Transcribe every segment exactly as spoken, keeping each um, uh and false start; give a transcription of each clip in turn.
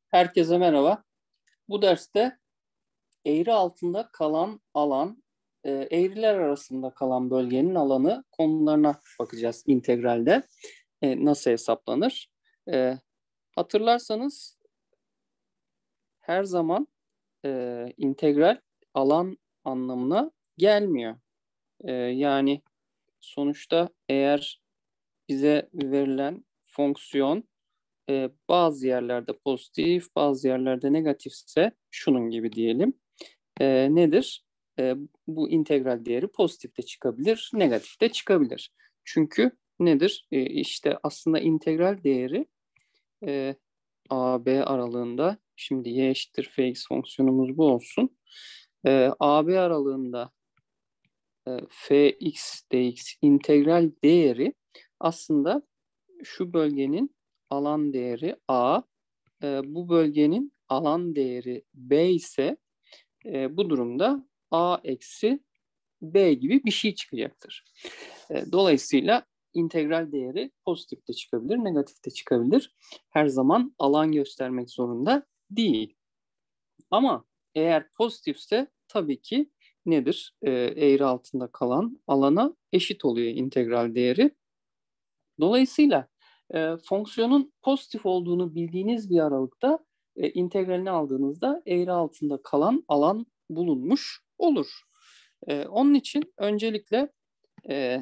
Herkese merhaba. Bu derste eğri altında kalan alan, e, eğriler arasında kalan bölgenin alanı konularına bakacağız integralde. E, nasıl hesaplanır? E, hatırlarsanız her zaman e, integral alan anlamına gelmiyor. E, yani sonuçta eğer bize verilen fonksiyon e, bazı yerlerde pozitif, bazı yerlerde negatifse şunun gibi diyelim. E, nedir? E, bu integral değeri pozitif de çıkabilir, negatif de çıkabilir. Çünkü nedir? E, işte aslında integral değeri e, a b aralığında, şimdi y eşittir fx fonksiyonumuz bu olsun. E, a b aralığında e, fx dx integral değeri aslında şu bölgenin alan değeri a, e, bu bölgenin alan değeri b ise e, bu durumda a eksi b gibi bir şey çıkacaktır. E, dolayısıyla integral değeri pozitif de çıkabilir, negatif de çıkabilir. Her zaman alan göstermek zorunda değil. Ama eğer pozitifse tabii ki nedir? E, eğri altında kalan alana eşit oluyor integral değeri. Dolayısıyla e, fonksiyonun pozitif olduğunu bildiğiniz bir aralıkta e, integralini aldığınızda eğri altında kalan alan bulunmuş olur. E, onun için öncelikle e,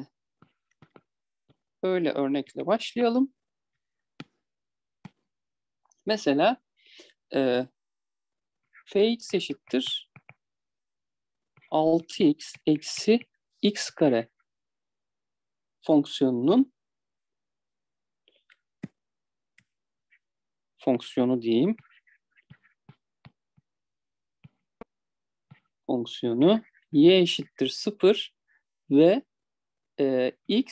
böyle örnekle başlayalım. Mesela e, fx eşittir altı x eksi x kare fonksiyonunun fonksiyonu diyeyim. Fonksiyonu y eşittir sıfır ve e, x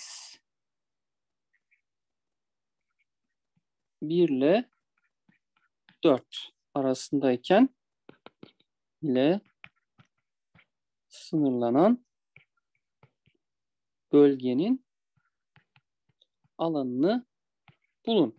bir ile dört arasındayken ile sınırlanan bölgenin alanını bulun.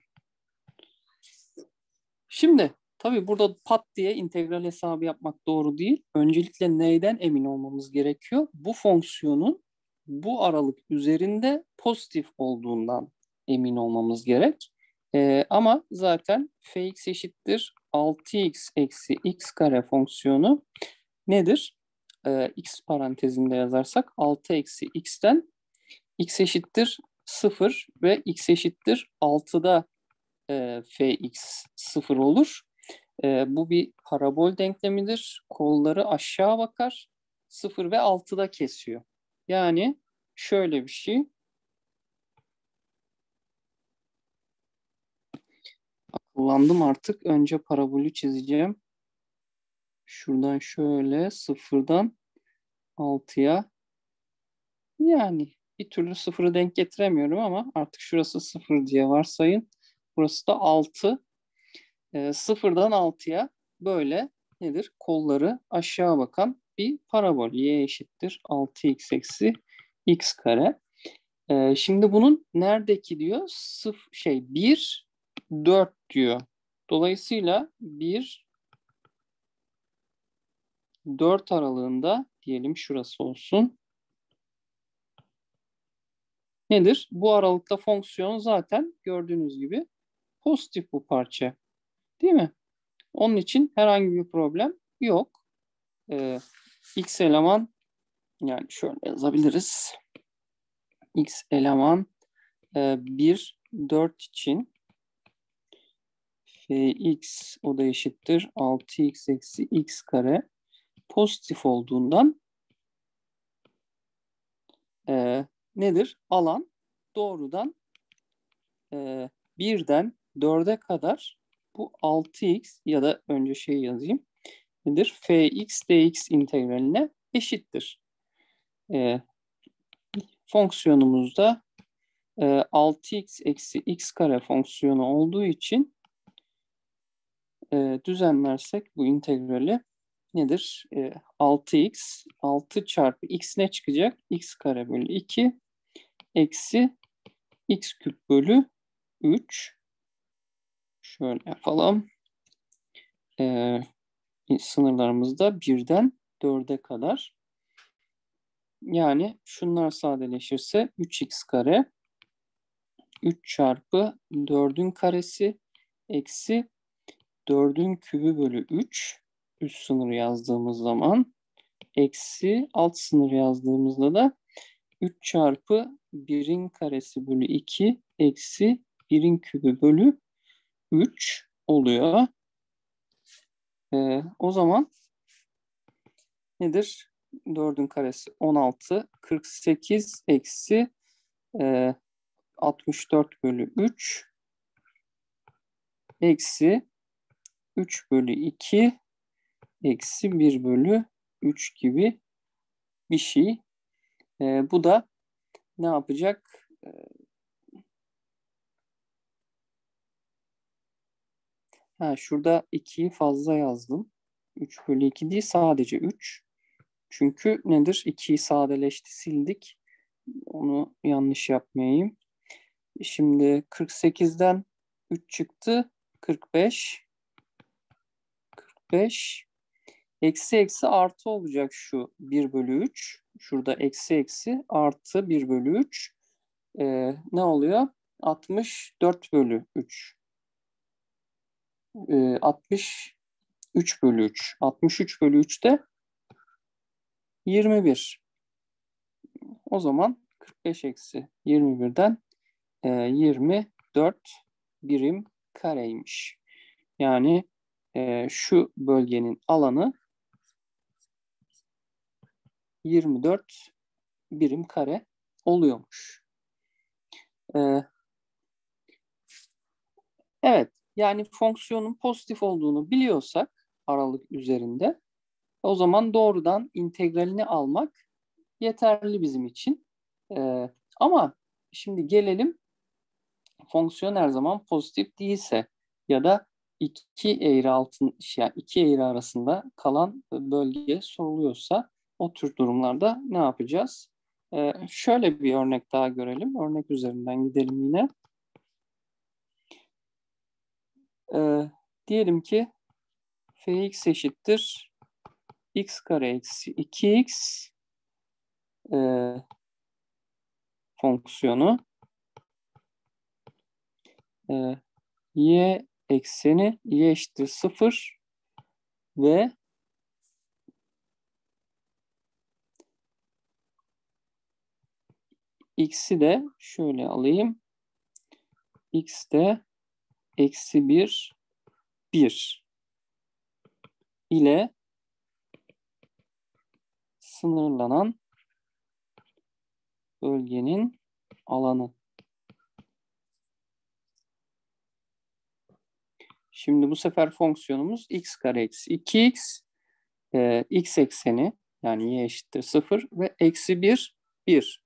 Şimdi tabii burada pat diye integral hesabı yapmak doğru değil. Öncelikle neyden emin olmamız gerekiyor? Bu fonksiyonun bu aralık üzerinde pozitif olduğundan emin olmamız gerek. Ee, ama zaten fx eşittir altı x eksi x kare fonksiyonu nedir? Ee, x parantezinde yazarsak altı eksi x'ten x eşittir sıfır ve x eşittir altıda e, fx sıfır olur. E, bu bir parabol denklemidir. Kolları aşağı bakar. sıfır ve altıda kesiyor. Yani şöyle bir şey. Kullandım artık. Önce parabolü çizeceğim. Şuradan şöyle sıfırdan altıya. Yani bir türlü sıfırı denk getiremiyorum ama artık şurası sıfır diye varsayın. Burası da altı. E, sıfırdan altıya böyle nedir? Kolları aşağı bakan bir parabol. Y eşittir altı x eksi x kare. E, şimdi bunun neredeki diyor? Sıf şey bir, dört diyor. Dolayısıyla bir, dört aralığında diyelim şurası olsun. Nedir? Bu aralıkta fonksiyon zaten gördüğünüz gibi pozitif bu parça. Değil mi? Onun için herhangi bir problem yok. Ee, x eleman, yani şöyle yazabiliriz. X eleman e, bir, dört için fx o da eşittir altı x eksi x kare pozitif olduğundan e, nedir? Alan doğrudan e, birden dörde kadar bu altı x ya da önce şey yazayım. Nedir? Fx dx integraline eşittir. E, fonksiyonumuzda e, altı x eksi x kare fonksiyonu olduğu için e, düzenlersek bu integrali nedir? E, altı x, altı çarpı x ne çıkacak? X kare bölü iki eksi x küp bölü üç. Şöyle yapalım. e, sınırlarımız da birden dörde kadar. Yani şunlar sadeleşirse üç x kare üç çarpı dördün karesi eksi dördün kübü bölü üç. Üst sınırı yazdığımız zaman eksi alt sınır yazdığımızda da üç çarpı birin karesi bölü iki eksi birin kübü bölü üç oluyor. Ee, o zaman nedir? dördün karesi on altı, kırk sekiz eksi e, altmış dört bölü üç eksi üç bölü iki eksi bir bölü üç gibi bir şey. E, bu da ne yapacak? E, ha, şurada ikiyi fazla yazdım. üç bölü iki değil, sadece üç. Çünkü nedir? ikiyi sadeleşti, sildik. Onu yanlış yapmayayım. Şimdi kırk sekizden üç çıktı. kırk beş. kırk beş. Eksi eksi artı olacak şu bir bölü üç. Şurada eksi eksi artı bir bölü üç. Ee, ne oluyor? altmış dört bölü üç. Ee, altmış üç bölü üç. altmış üç bölü üç de yirmi bir. O zaman kırk beş eksi yirmi birden e, yirmi dört birim kareymiş. Yani e, şu bölgenin alanı yirmi dört birim kare oluyormuş. E, evet, yani fonksiyonun pozitif olduğunu biliyorsak aralık üzerinde, o zaman doğrudan integralini almak yeterli bizim için. E, ama şimdi gelelim, fonksiyon her zaman pozitif değilse ya da iki eğri altın, yani iki eğri arasında kalan bölge soruluyorsa, o tür durumlarda ne yapacağız? Ee, şöyle bir örnek daha görelim. Örnek üzerinden gidelim yine. Ee, diyelim ki fx eşittir x kare eksi iki x e, fonksiyonu e, y ekseni y eşittir sıfır ve x'i de şöyle alayım. X de eksi bir, bir ile sınırlanan bölgenin alanı. Şimdi bu sefer fonksiyonumuz x kare eksi iki x, e, x ekseni yani y eşittir sıfır ve eksi bir, bir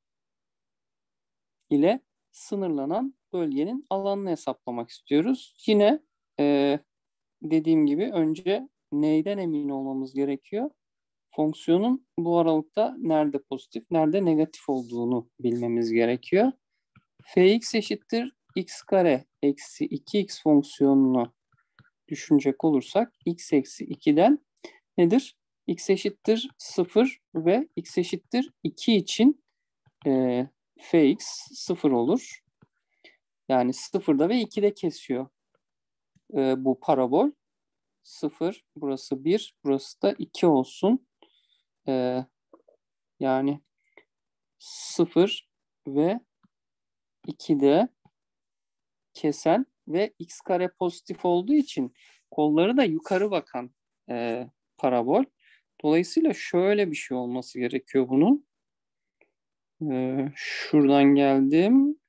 ile sınırlanan bölgenin alanını hesaplamak istiyoruz. Yine e, dediğim gibi önce neyden emin olmamız gerekiyor? Fonksiyonun bu aralıkta nerede pozitif, nerede negatif olduğunu bilmemiz gerekiyor. Fx eşittir x kare eksi iki x fonksiyonunu düşünecek olursak x eksi iki'den nedir? X eşittir sıfır ve x eşittir iki için e, Fx sıfır olur. Yani sıfırda ve ikide kesiyor e, bu parabol. sıfır, burası bir, burası da iki olsun. E, yani sıfır ve ikide kesen ve x kare pozitif olduğu için kolları da yukarı bakan e, parabol. Dolayısıyla şöyle bir şey olması gerekiyor bunun. E, şuradan geldim.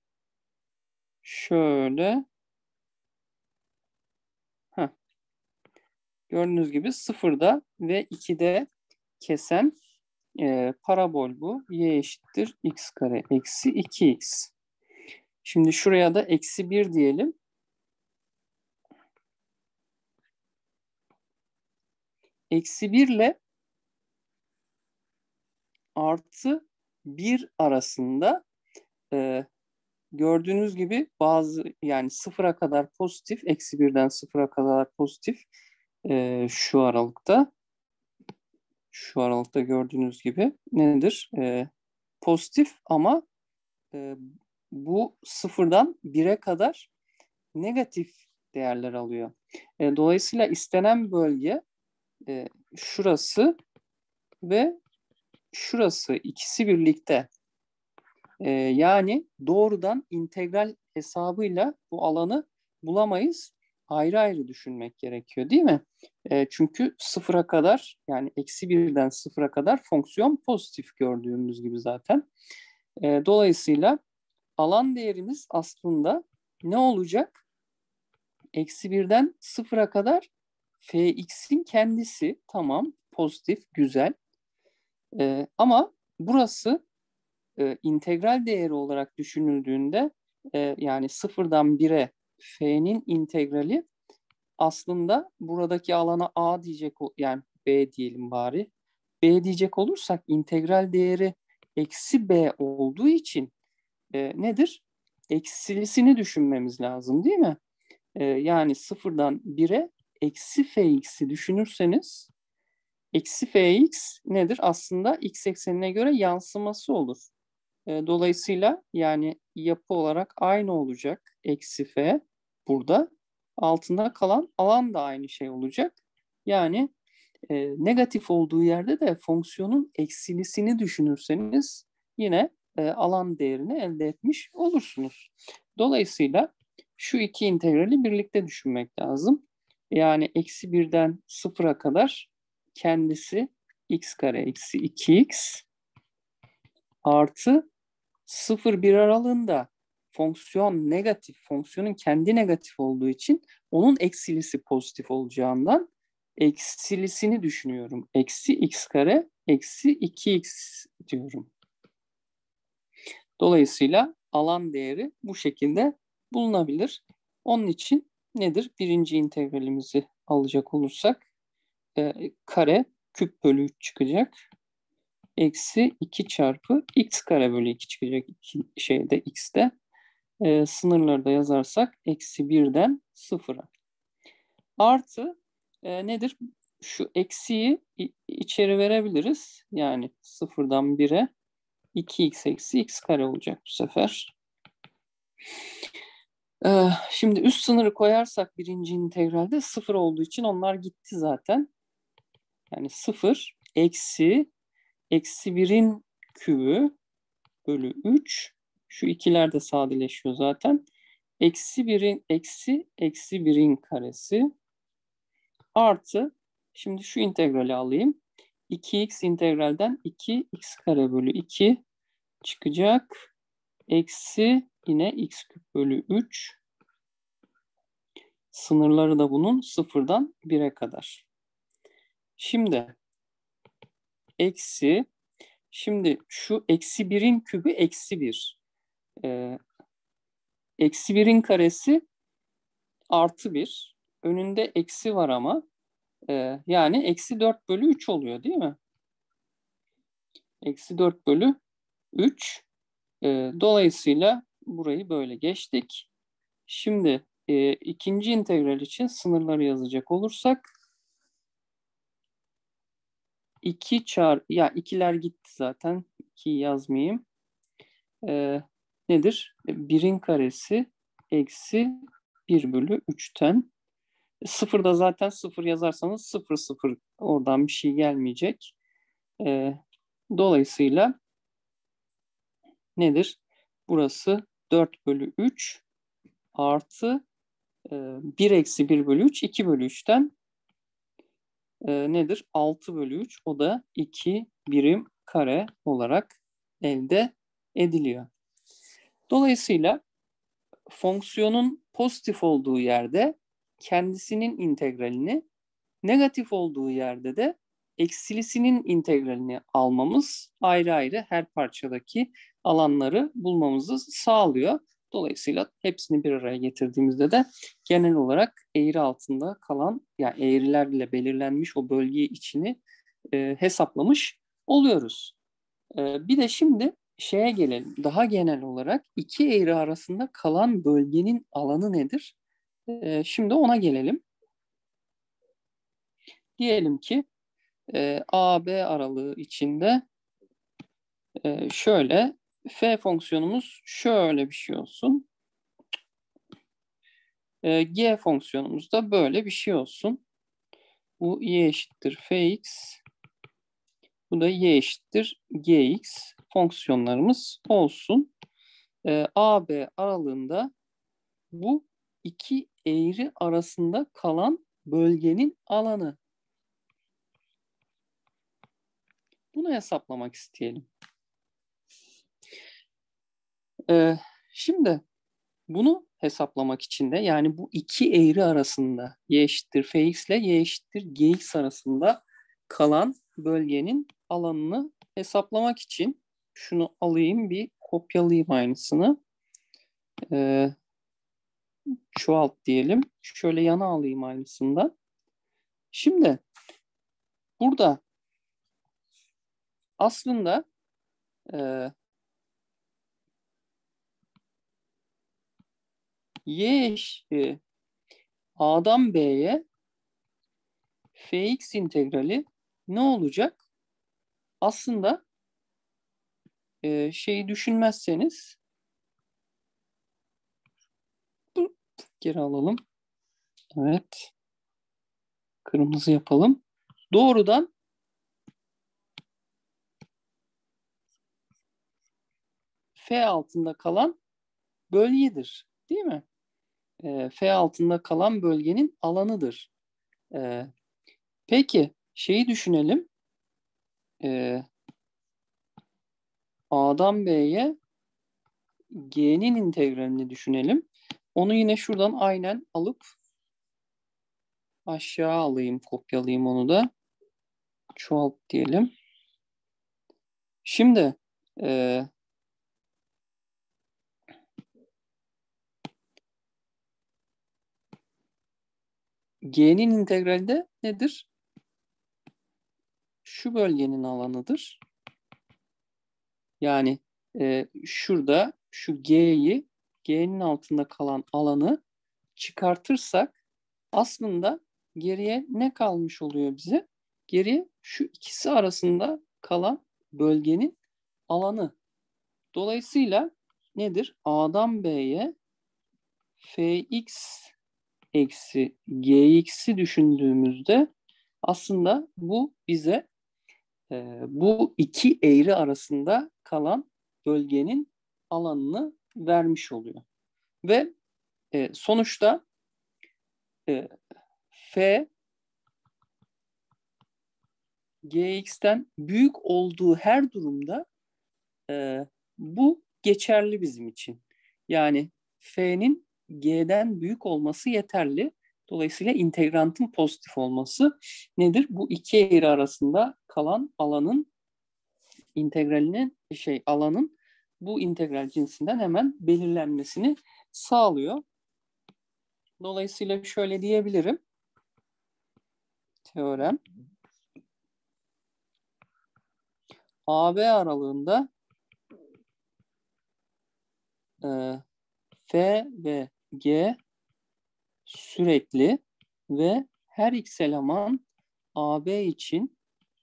Şöyle. Heh. Gördüğünüz gibi sıfırda ve ikide kesen e, parabol bu. Y eşittir x kare eksi iki x. Şimdi şuraya da eksi bir diyelim. Eksi bir ile artı bir arasında e, gördüğünüz gibi bazı, yani sıfıra kadar pozitif, eksi birden sıfıra kadar pozitif, e, şu aralıkta. Şu aralıkta gördüğünüz gibi nedir? E, pozitif ama e, bu sıfırdan bire kadar negatif değerler alıyor. E, dolayısıyla istenen bölge e, şurası ve şurası, ikisi birlikte. E, yani doğrudan integral hesabıyla bu alanı bulamayız. Ayrı ayrı düşünmek gerekiyor, değil mi? E, çünkü sıfıra kadar, yani eksi birden sıfıra kadar fonksiyon pozitif gördüğümüz gibi zaten. E, dolayısıyla alan değerimiz aslında ne olacak? Eksi birden sıfıra kadar fx'in kendisi. Tamam, pozitif, güzel. E, ama burası e, integral değeri olarak düşünüldüğünde e, yani sıfırdan bire f'nin integrali aslında buradaki alana a diyecek, yani b diyelim bari. B diyecek olursak integral değeri eksi b olduğu için e, nedir? Eksilisini düşünmemiz lazım, değil mi? E, yani sıfırdan bire eksi fx'i düşünürseniz eksi fx nedir? Aslında x eksenine göre yansıması olur. E, dolayısıyla yani yapı olarak aynı olacak. Eksi f burada. Altında kalan alan da aynı şey olacak. Yani e, negatif olduğu yerde de fonksiyonun eksilisini düşünürseniz yine e, alan değerini elde etmiş olursunuz. Dolayısıyla şu iki integrali birlikte düşünmek lazım. Yani eksi birden sıfıra kadar kendisi x kare eksi iki x artı sıfır bir aralığında fonksiyon negatif, fonksiyonun kendi negatif olduğu için onun eksilisi pozitif olacağından eksilisini düşünüyorum. Eksi x kare eksi iki x diyorum. Dolayısıyla alan değeri bu şekilde bulunabilir. Onun için nedir? Birinci integralimizi alacak olursak e, kare küp bölü üç çıkacak. Eksi iki çarpı x kare bölü iki çıkacak iki şeyde x'te. E, sınırları da yazarsak eksi birden sıfıra. Artı e, nedir? Şu eksiyi içeri verebiliriz. Yani sıfırdan bire iki x eksi x kare olacak bu sefer. E, şimdi üst sınırı koyarsak birinci integralde sıfır olduğu için onlar gitti zaten. Yani sıfır eksi eksi birin kübü bölü üç. Şu ikiler de sadeleşiyor zaten. Eksi birin eksi eksi birin karesi artı, şimdi şu integrali alayım. iki x integralden iki x kare bölü iki çıkacak. Eksi yine x küp bölü üç. Sınırları da bunun sıfırdan bire kadar. Şimdi eksi, şimdi şu eksi birin kübü eksi bir. Ee, eksi birin karesi artı bir. Önünde eksi var ama e, yani eksi dört bölü üç oluyor, değil mi? Eksi dört bölü üç. E, dolayısıyla burayı böyle geçtik. Şimdi e, ikinci integral için sınırları yazacak olursak iki çarpı, ya ikiler gitti zaten. ikiyi yazmayayım. E, nedir? birin karesi eksi bir bölü üçten. Sıfırda zaten sıfır yazarsanız sıfır sıfır, oradan bir şey gelmeyecek. E, dolayısıyla nedir? Burası dört bölü üç artı e, bir eksi bir bölü üç, iki bölü üçten e, nedir? altı bölü üç, o da iki birim kare olarak elde ediliyor. Dolayısıyla fonksiyonun pozitif olduğu yerde kendisinin integralini, negatif olduğu yerde de eksilisinin integralini almamız ayrı ayrı her parçadaki alanları bulmamızı sağlıyor. Dolayısıyla hepsini bir araya getirdiğimizde de genel olarak eğri altında kalan, yani eğrilerle belirlenmiş o bölge içini e, hesaplamış oluyoruz. E, bir de şimdi şeye gelelim. Daha genel olarak iki eğri arasında kalan bölgenin alanı nedir? E, şimdi ona gelelim. Diyelim ki e, A B aralığı içinde e, şöyle f fonksiyonumuz şöyle bir şey olsun. E, G fonksiyonumuz da böyle bir şey olsun. Bu y eşittir fx. Bu da y eşittir gx fonksiyonlarımız olsun. E, A B aralığında bu iki eğri arasında kalan bölgenin alanı. Bunu hesaplamak isteyelim. Ee, şimdi bunu hesaplamak için de yani bu iki eğri arasında y eşittir fx ile y eşittir gx arasında kalan bölgenin alanını hesaplamak için şunu alayım bir kopyalayayım aynısını. Ee, çoğalt diyelim. Şöyle yana alayım aynısından. Şimdi burada aslında e, y eşittir A'dan B'ye fx integrali ne olacak? Aslında e, şeyi düşünmezseniz geri alalım. Evet. Kırmızı yapalım. Doğrudan F altında kalan bölgedir. Değil mi? E, F altında kalan bölgenin alanıdır. E, peki şeyi düşünelim. E, A'dan B'ye G'nin integralini düşünelim. Onu yine şuradan aynen alıp aşağı alayım, kopyalayayım onu da. Çoğalt diyelim. Şimdi e, G'nin integrali de nedir? Şu bölgenin alanıdır. Yani e, şurada şu G'yi, G'nin altında kalan alanı çıkartırsak aslında geriye ne kalmış oluyor bize? Geriye şu ikisi arasında kalan bölgenin alanı. Dolayısıyla nedir? A'dan B'ye fx eksi gx'i düşündüğümüzde aslında bu bize e, bu iki eğri arasında kalan bölgenin alanını vermiş oluyor. Ve e, sonuçta e, f gx'ten büyük olduğu her durumda e, bu geçerli bizim için. Yani f'nin g'den büyük olması yeterli. Dolayısıyla integrantın pozitif olması nedir? Bu iki eğri arasında kalan alanın integralinin şey alanın bu integral cinsinden hemen belirlenmesini sağlıyor. Dolayısıyla şöyle diyebilirim. Teorem. A B aralığında e, F ve G sürekli ve her x eleman A B için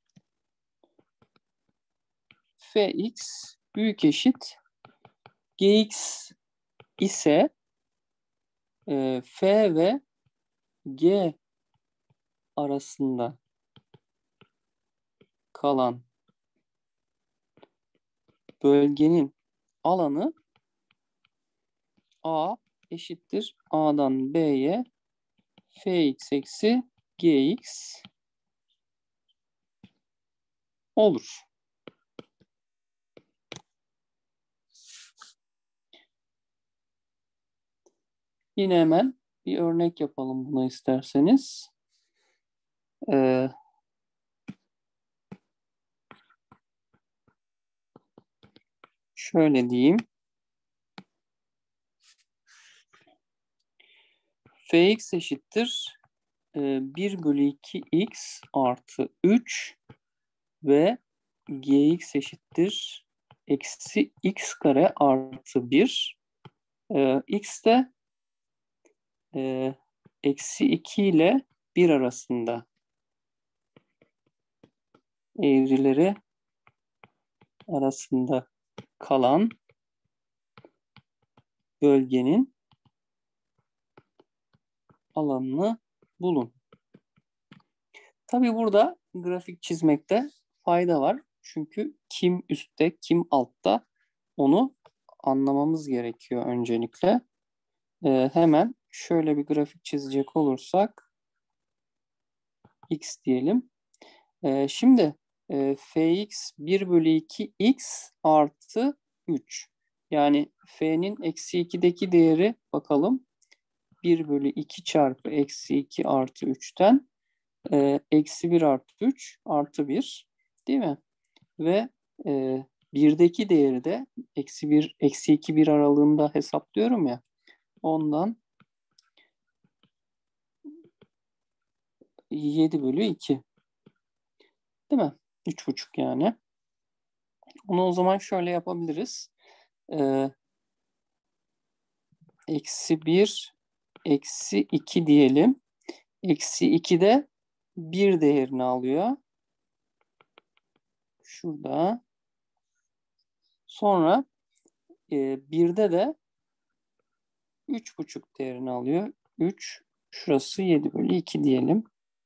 Fx büyük eşit Gx ise e, F ve G arasında kalan bölgenin alanı A eşittir A'dan B'ye Fx eksi Gx olur. Yine hemen bir örnek yapalım buna isterseniz. Ee, şöyle diyeyim. Fx eşittir e, bir bölü iki x artı üç ve gx eşittir eksi x kare artı bir. E, x de e, eksi iki ile bir arasında eğrileri arasında kalan bölgenin alanını bulun. Tabii burada grafik çizmekte fayda var. Çünkü kim üstte, kim altta onu anlamamız gerekiyor öncelikle. Ee, hemen şöyle bir grafik çizecek olursak x diyelim. Ee, şimdi e, fx bir bölü iki x artı üç. Yani f'nin eksi ikideki değeri bakalım. bir bölü iki çarpı eksi iki artı üçten e, eksi bir artı üç artı bir değil mi? Ve e, birdeki değeri de eksi bir, eksi iki bir aralığında hesaplıyorum ya. Ondan yedi bölü iki. Değil mi? üç buçuk yani. Onu o zaman şöyle yapabiliriz. Ee, eksi bir, eksi iki diyelim. Eksi iki de bir değerini alıyor. Şurada. Sonra e, birde de üç buçuk değerini alıyor. üç, şurası yedi bölü iki diyelim.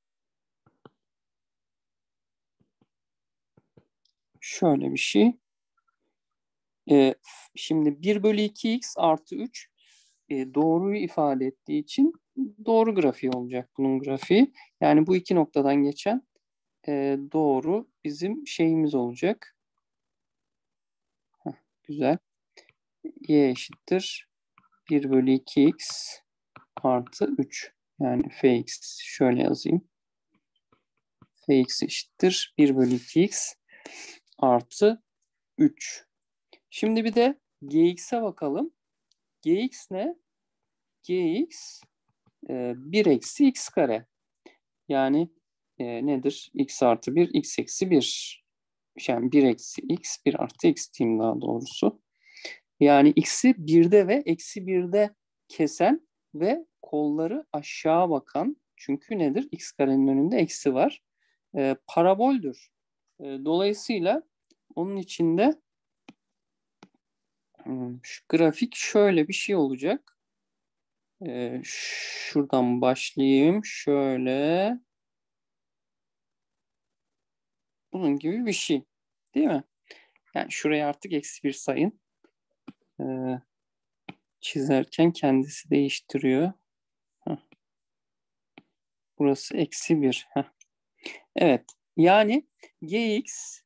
Şöyle bir şey. Ee, şimdi bir bölü iki x artı üç e, doğruyu ifade ettiği için doğru grafiği olacak bunun grafiği. Yani bu iki noktadan geçen e, doğru bizim şeyimiz olacak. Heh, güzel. Y eşittir bir bölü iki x artı üç. Yani fx şöyle yazayım. Fx eşittir bir bölü iki x artı üç. Şimdi bir de gx'e bakalım. Gx ne? Gx e, bir eksi x kare. Yani e, nedir? X artı bir, x eksi bir. Yani bir eksi x, bir artı x diyeyim daha doğrusu. Yani x'i birde ve eksi birde kesen ve kolları aşağı bakan, çünkü nedir? X karenin önünde eksi var. E, paraboldür. E, dolayısıyla onun içinde hmm, şu grafik şöyle bir şey olacak. E, şuradan başlayayım. Şöyle. Bunun gibi bir şey. Değil mi? Yani şuraya artık eksi bir sayın. Ee, çizerken kendisi değiştiriyor. Heh. Burası eksi bir. Heh. Evet. Yani gx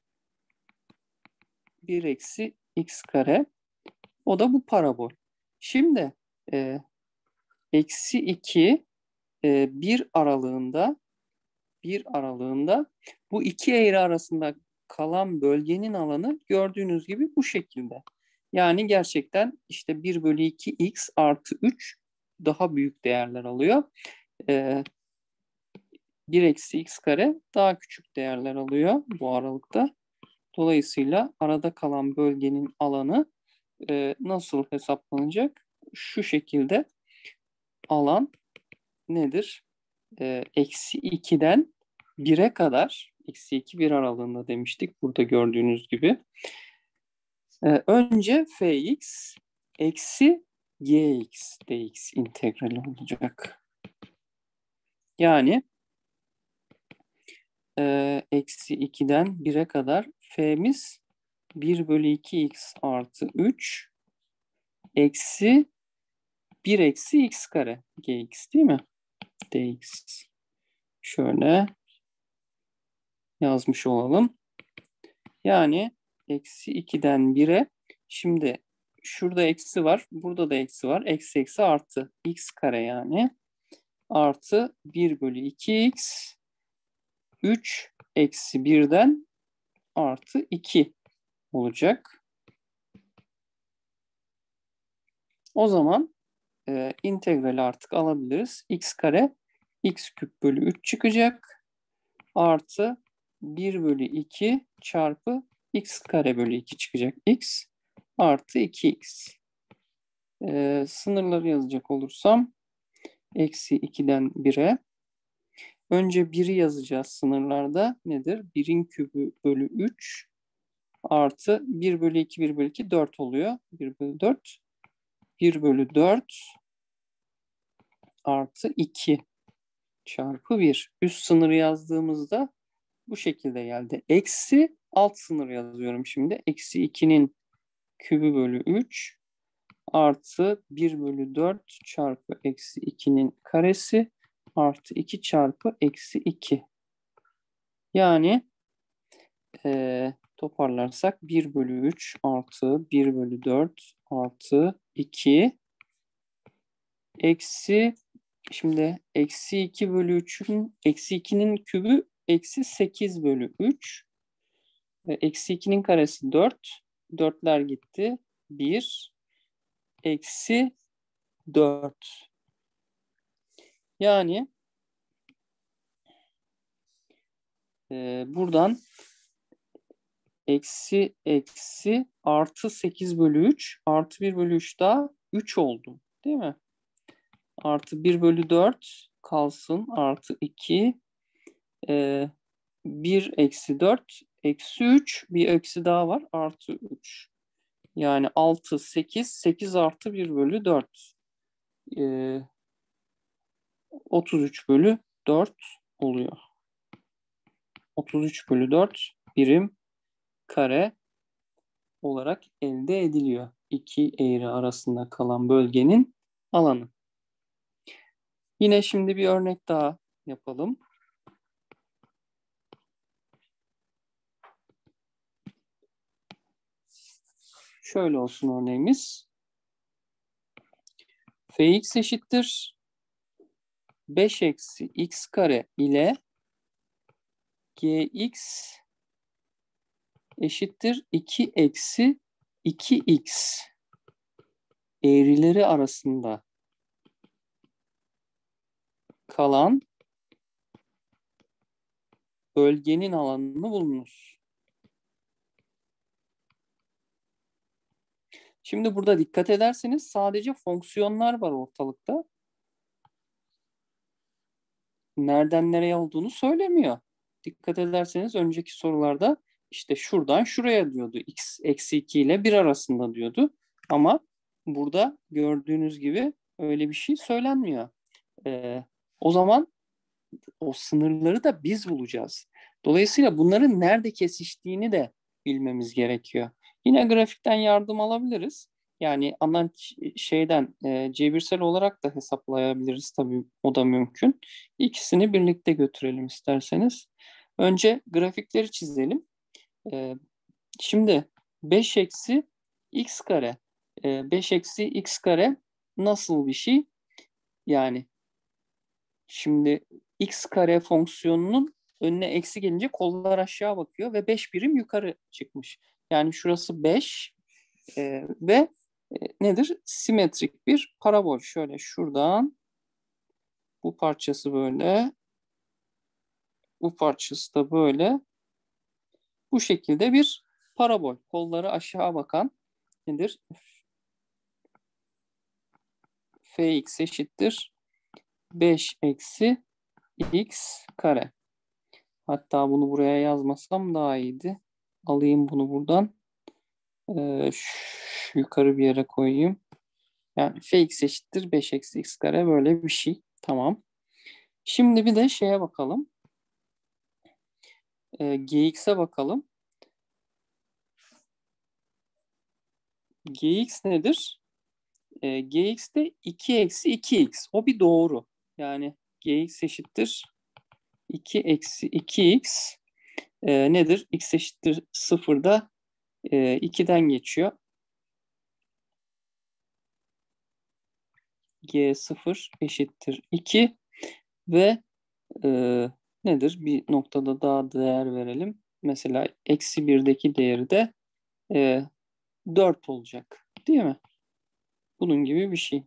bir eksi x kare. O da bu parabol. Şimdi e, eksi iki e, bir aralığında bir aralığında bu iki eğri arasında kalan bölgenin alanı gördüğünüz gibi bu şekilde. Yani gerçekten işte bir bölü iki x artı üç daha büyük değerler alıyor. Ee, bir eksi x kare daha küçük değerler alıyor bu aralıkta. Dolayısıyla arada kalan bölgenin alanı e, nasıl hesaplanacak? Şu şekilde alan nedir? E, eksi ikiden bire kadar, eksi iki bir aralığında demiştik burada gördüğünüz gibi. E, önce fx eksi gx dx integrali olacak. Yani e, eksi ikiden bire kadar f'miz bir bölü iki x artı üç eksi bir eksi x kare gx değil mi? Dx. Şöyle yazmış olalım. Yani eksi ikiden bire. Şimdi şurada eksi var. Burada da eksi var. Eksi eksi artı x kare yani. Artı bir bölü iki x. üç eksi birden artı iki olacak. O zaman e, integrali artık alabiliriz. X kare x küp bölü üç çıkacak. Artı bir bölü iki çarpı x kare bölü iki çıkacak. X artı iki x. Ee, sınırları yazacak olursam eksi ikiden bire. Önce biri yazacağız sınırlarda. Nedir? birin kübü bölü üç artı bir bölü iki, bir bölü iki, dört oluyor. bir bölü dört. bir bölü dört artı iki çarpı bir. Üst sınırı yazdığımızda bu şekilde geldi. Eksi alt sınır yazıyorum şimdi. Eksi ikinin kübü bölü üç artı bir bölü dört çarpı eksi ikinin karesi artı iki çarpı eksi iki. Yani e, toparlarsak bir bölü üç artı bir bölü dört artı iki eksi, şimdi eksi iki bölü üçün eksi ikinin kübü eksi sekiz bölü üç. E, eksi ikinin karesi dört. dörtler gitti. bir eksi dört. Yani e, buradan eksi eksi artı sekiz bölü üç artı bir bölü üç daha üç oldu. Değil mi? Artı bir bölü dört kalsın. Artı iki. E, bir eksi dört eksi üç. Bir eksi daha var. Artı üç. Yani altı, sekiz. sekiz artı bir bölü dört. E, otuz üç bölü dört oluyor. otuz üç bölü dört birim kare olarak elde ediliyor. İki eğri arasında kalan bölgenin alanı. Yine şimdi bir örnek daha yapalım. Şöyle olsun örneğimiz. Fx eşittir beş eksi x kare ile gx eşittir iki eksi iki x eğrileri arasında kalan bölgenin alanını bulunuz. Şimdi burada dikkat ederseniz sadece fonksiyonlar var ortalıkta. Nereden nereye olduğunu söylemiyor. Dikkat ederseniz önceki sorularda işte şuradan şuraya diyordu. X eksi iki ile bir arasında diyordu. Ama burada gördüğünüz gibi öyle bir şey söylenmiyor. Ee, o zaman o sınırları da biz bulacağız. Dolayısıyla bunların nerede kesiştiğini de bilmemiz gerekiyor. Yine grafikten yardım alabiliriz. Yani ana şeyden e, cebirsel olarak da hesaplayabiliriz tabii, o da mümkün. İkisini birlikte götürelim isterseniz. Önce grafikleri çizelim. E, şimdi beş eksi x kare. E, beş eksi x kare nasıl bir şey? Yani şimdi x kare fonksiyonunun önüne eksi gelince kollar aşağı bakıyor ve beş birim yukarı çıkmış. Yani şurası beş e, ve e, nedir? Simetrik bir parabol. Şöyle şuradan bu parçası böyle, bu parçası da böyle. Bu şekilde bir parabol. Kolları aşağı bakan nedir? Fx eşittir beş eksi x kare. Hatta bunu buraya yazmasam daha iyiydi. Alayım bunu buradan. Ee, şu yukarı bir yere koyayım. Yani fx eşittir beş eksi x kare, böyle bir şey. Tamam. Şimdi bir de şeye bakalım. Ee, gx'e bakalım. Gx nedir? Ee, gx de iki eksi iki x. O bir doğru. Yani gx eşittir iki eksi iki x. Ee, nedir? X eşittir sıfırda e, ikiden geçiyor. G sıfır eşittir iki ve e, nedir? Bir noktada daha değer verelim. Mesela eksi birdeki değeri de e, dört olacak. Değil mi? Bunun gibi bir şey.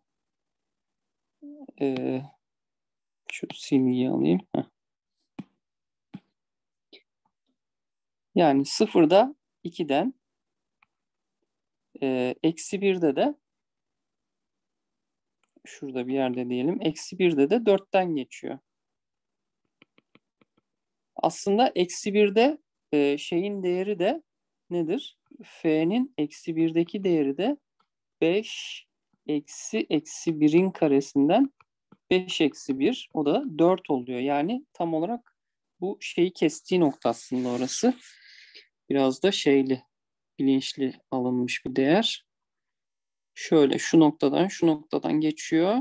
E, şu silgiyi alayım. Heh. Yani sıfırda ikiden, e, eksi birde de şurada bir yerde diyelim. Eksi birde de dörtten geçiyor. Aslında eksi birde e, şeyin değeri de nedir? F'nin eksi birdeki değeri de beş eksi eksi birin karesinden beş eksi bir, o da dört oluyor. Yani tam olarak bu şeyi kestiği nokta aslında orası. Biraz da şeyli, bilinçli alınmış bir değer. Şöyle şu noktadan şu noktadan geçiyor.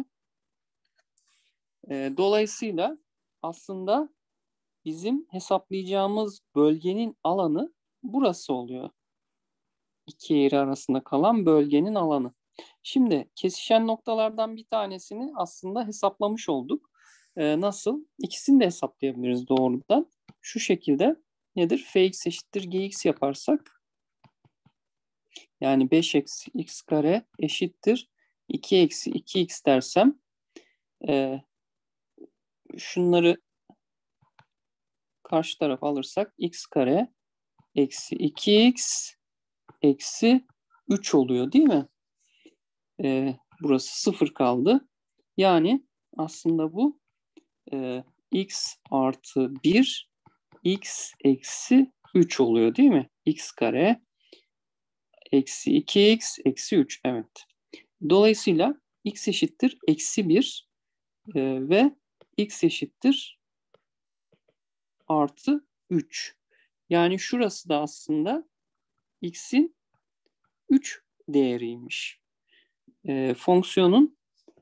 E, dolayısıyla aslında bizim hesaplayacağımız bölgenin alanı burası oluyor. İki eğri arasında kalan bölgenin alanı. Şimdi kesişen noktalardan bir tanesini aslında hesaplamış olduk. Ee, nasıl? İkisini de hesaplayabiliriz doğrudan. Şu şekilde nedir? Fx eşittir gx yaparsak, yani beş eksi x kare eşittir iki eksi iki x dersem, e, şunları karşı tarafa alırsak x kare eksi iki x eksi üç oluyor değil mi? Ee, burası sıfır kaldı. Yani aslında bu e, x artı bir x eksi üç oluyor değil mi? X kare eksi iki x eksi üç. Evet. Dolayısıyla x eşittir eksi bir e, ve x eşittir artı üç. Yani şurası da aslında x'in üç değeriymiş. E, fonksiyonun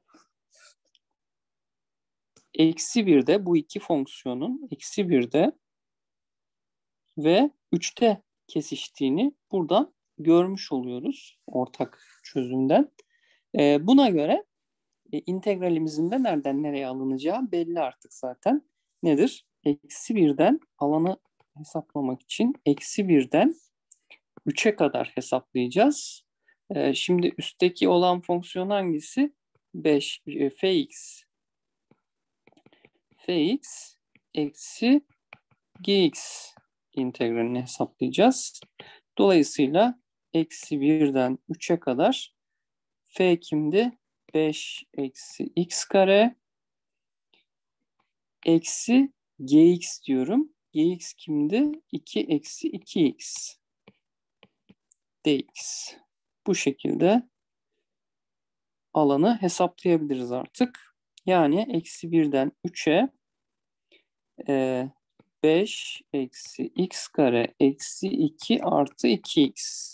eksi birde, bu iki fonksiyonun eksi birde ve üçte kesiştiğini buradan görmüş oluyoruz ortak çözümden. E, buna göre e, integralimizin de nereden nereye alınacağı belli artık zaten. Nedir? Eksi birden alanı hesaplamak için eksi birden üçe kadar hesaplayacağız. E, şimdi üstteki olan fonksiyon hangisi? beş e, fx fx eksi gx integralini hesaplayacağız. Dolayısıyla eksi birden üçe kadar f kimdi? beş eksi x kare eksi gx diyorum. Gx kimdi? iki eksi iki x dx. Bu şekilde alanı hesaplayabiliriz artık. Yani eksi birden üçe e, beş eksi x kare eksi iki artı iki x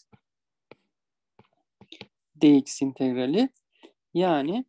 dx integrali, yani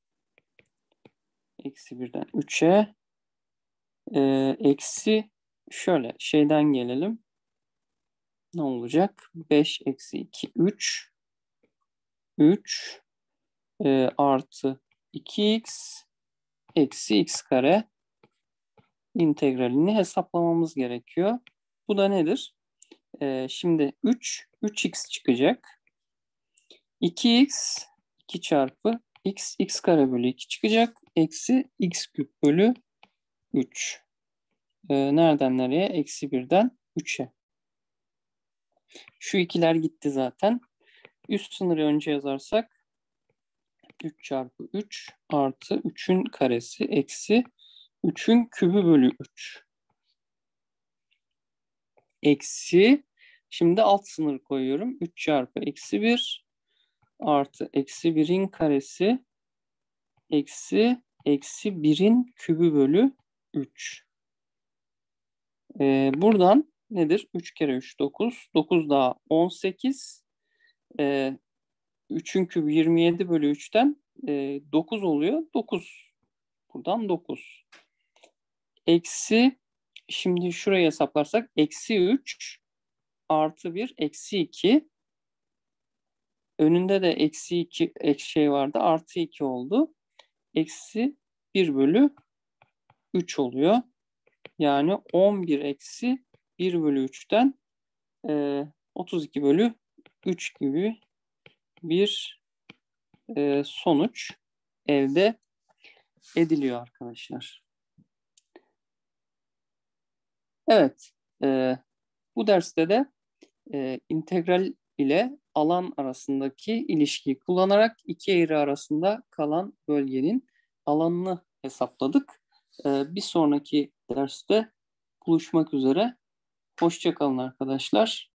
eksi birden üçe e, eksi şöyle şeyden gelelim. Ne olacak? beş eksi iki üç üç e, artı iki x eksi x kare integralini hesaplamamız gerekiyor. Bu da nedir? E, şimdi üç, üç x çıkacak. iki x, iki çarpı x, x kare bölü iki çıkacak. Eksi x küp bölü üç. E, nereden nereye? Eksi birden üçe. Şu ikiler gitti zaten. Üst sınırı önce yazarsak üç çarpı üç artı üçün karesi eksi üçün kübü bölü üç. Eksi, şimdi alt sınır koyuyorum. üç çarpı eksi bir artı eksi birin karesi eksi eksi birin kübü bölü üç. Ee, buradan nedir? üç kere üç dokuz. dokuz daha on sekiz. Ee, üçün kübü yirmi yedi bölü üçten e, dokuz oluyor. dokuz. Buradan dokuz. Eksi, şimdi şurayı hesaplarsak eksi üç artı bir eksi iki. Önünde de eksi iki eksi şey vardı. Artı iki oldu. Eksi bir bölü üç oluyor. Yani on bir eksi bir bölü üçten e, otuz iki bölü üç gibi bir e, sonuç elde ediliyor arkadaşlar. Evet. E, bu derste de e, integral ile alan arasındaki ilişkiyi kullanarak iki eğri arasında kalan bölgenin alanını hesapladık. E, bir sonraki derste buluşmak üzere. Hoşça kalın arkadaşlar.